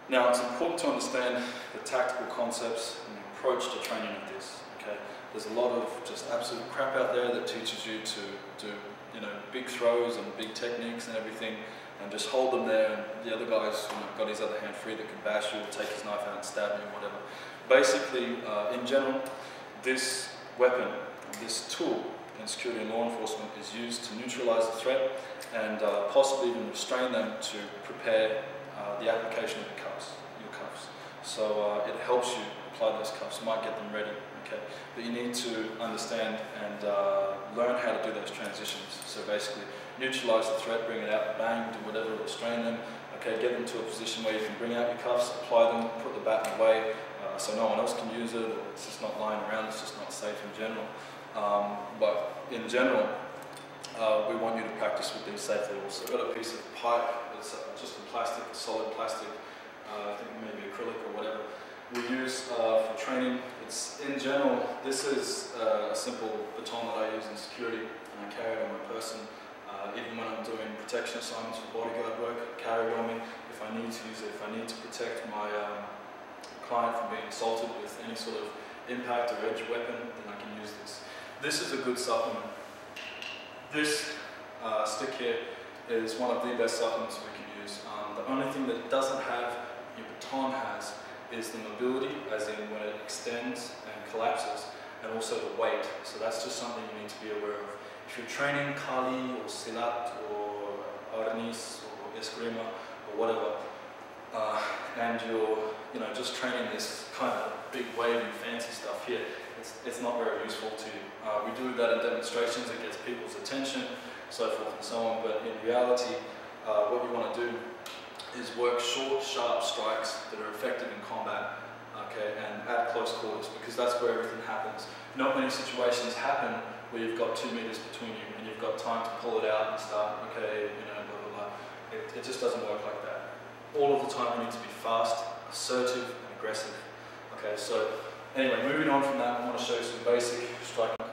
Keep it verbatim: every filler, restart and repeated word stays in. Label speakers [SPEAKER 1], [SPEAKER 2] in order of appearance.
[SPEAKER 1] Now it's important to understand the tactical concepts and the approach to training of this. Okay, there's a lot of just absolute crap out there that teaches you to do, you know, big throws and big techniques and everything, and just hold them there, and the other guy's, you know, got his other hand free that can bash you or take his knife out and stab you or whatever. Basically, uh, in general, this weapon, this tool in security and law enforcement is used to neutralize the threat and uh, possibly even restrain them to prepare uh, the application of the cuffs, your cuffs. So uh, it helps you apply those cuffs, might get them ready, okay? But you need to understand and uh, learn how to do those transitions. So basically, neutralize the threat, bring it out, bang, do whatever, restrain them, okay, get them to a position where you can bring out your cuffs, apply them, put the baton away, uh, so no one else can use it, or it's just not lying around, it's just not safe in general. Um, but in general, uh, we want you to practice with these safely also. I've got a piece of pipe, it's uh, just a plastic, a solid plastic, uh, I think maybe acrylic or whatever, we use uh, for training. It's, in general, this is uh, a simple baton that I use in security, and I carry it on my person. Uh, even when I'm doing protection assignments for bodyguard work, I carry it on me if I need to use it. If I need to protect my um, client from being assaulted with any sort of impact or edge weapon, then I can use this. This is a good supplement. This uh, stick here is one of the best supplements we can use. Um, the only thing that it doesn't have, your baton has, is the mobility, as in when it extends and collapses, and also the weight. So that's just something you need to be aware of. If you're training Kali or Silat or Arnis or Eskrima or whatever, uh, and you're you know just training this kind of big wavy fancy stuff here, it's, it's not very useful to you. Uh, we do that in demonstrations, it gets people's attention, so forth and so on, but in reality, uh, what you want to do is work short, sharp strikes that are effective in combat, okay, and at close quarters, because that's where everything happens. Not many situations happen where you've got two meters between you and you've got time to pull it out and start, okay, you know, blah, blah, blah. It, it just doesn't work like that. All of the time you need to be fast, assertive, and aggressive. Okay, so anyway, moving on from that, I want to show you some basic striking